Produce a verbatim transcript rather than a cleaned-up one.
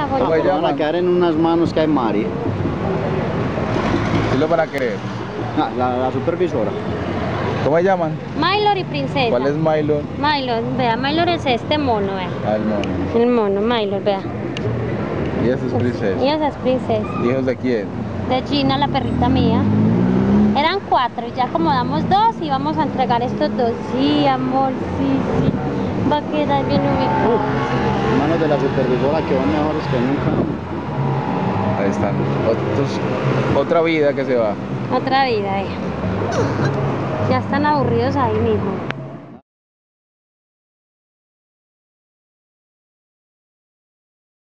abajo. ¿Cómo se No. llama? Van a quedar en unas manos que hay Mari. ¿Sí lo van a querer? Ah, la, la supervisora. ¿Cómo se llaman? Mylor y Princesa. ¿Cuál es Milo? Mylor, vea, Mylor es este mono, vea. Ah, el mono. El mono, Mylor, vea. Y ese es princesa. Y esa es Princesa. ¿Hijos de quién? De Gina, la perrita mía. Eran cuatro, y ya acomodamos dos y vamos a entregar estos dos. Sí, amor, sí, sí. Va a quedar bien ubicado. En manos de la supervisora que van mejores que nunca. Ahí están. Otros, otra vida que se va. Otra vida, eh. Ya están aburridos ahí mismo.